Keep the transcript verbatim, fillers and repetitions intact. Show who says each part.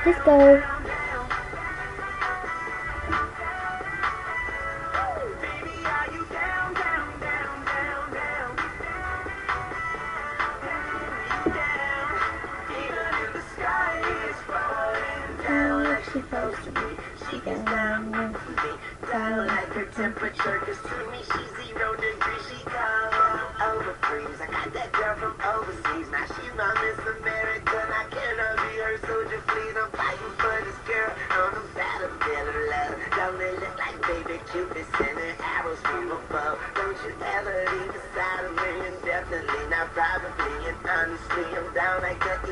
Speaker 1: Let's go. She supposed to be. She gets down with me. Down like her temperature. Cause to me she's zero degrees. She cold over freeze. I got that girl from overseas. Now she's my Miss America. I cannot be her soldier, please. I'm fighting for this girl on the battlefield of love. Don't they look like baby Cupid sending arrows from above? Don't you ever leave the side of me? And definitely not probably. And honestly, I'm down like the